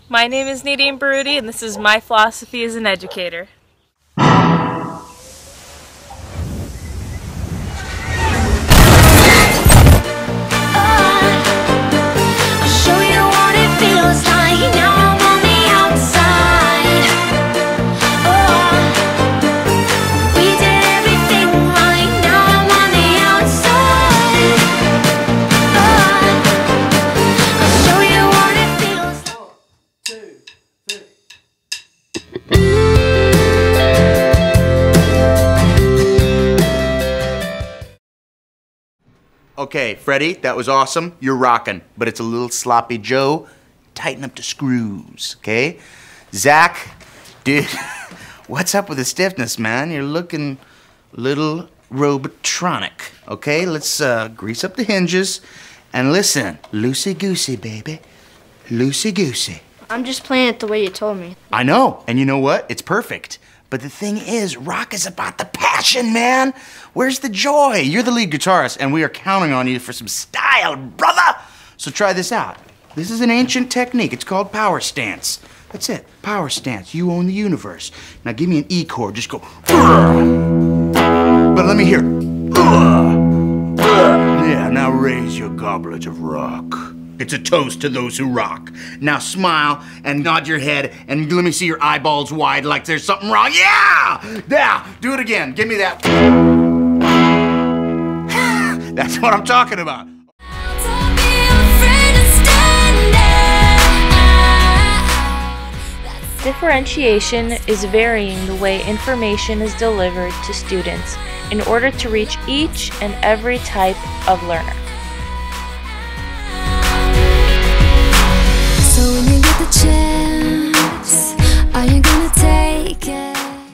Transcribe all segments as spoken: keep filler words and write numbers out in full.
My name is Nadine Baruti, and this is my philosophy as an educator. Okay, Freddie, that was awesome. You're rocking, but it's a little sloppy Joe. Tighten up the screws, okay? Zach, dude, what's up with the stiffness, man? You're looking a little robotronic, okay? Let's uh, grease up the hinges and listen. Loosey-goosey, baby. Loosey-goosey. I'm just playing it the way you told me. I know, and you know what? It's perfect. But the thing is, rock is about the passion, man. Where's the joy? You're the lead guitarist, and we are counting on you for some style, brother. So try this out. This is an ancient technique. It's called power stance. That's it, power stance. You own the universe. Now give me an E chord. Just go. But let me hear. Yeah, now raise your goblet of rock. It's a toast to those who rock. Now smile and nod your head and let me see your eyeballs wide like there's something wrong. Yeah! Yeah! Do it again. Give me that. That's what I'm talking about. Differentiation is varying the way information is delivered to students in order to reach each and every type of learner. So when you get the chance, are you gonna take it?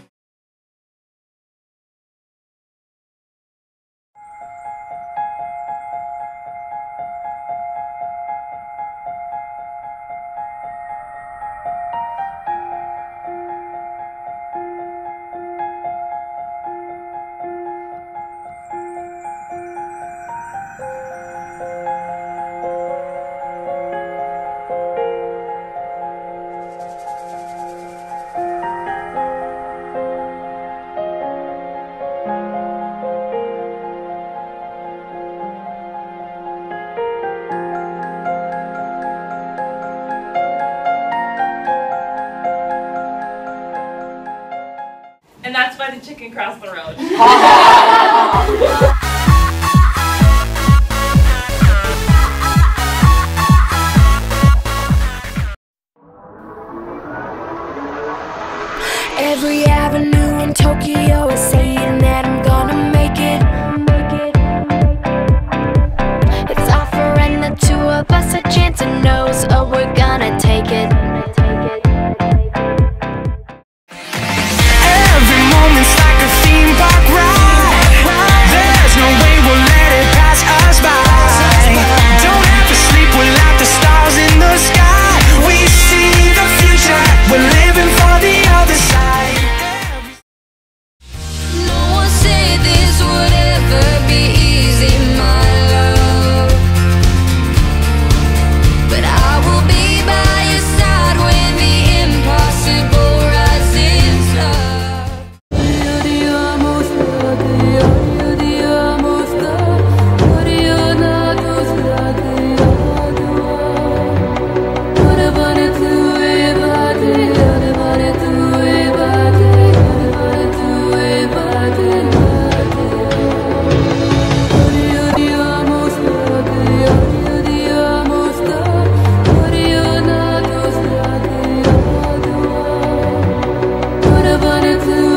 And that's why the chicken crossed the road. Every avenue in Tokyo is saying that I'm gonna make it. It's offering the two of us a chance and knows, oh, we're gonna take it. What about it?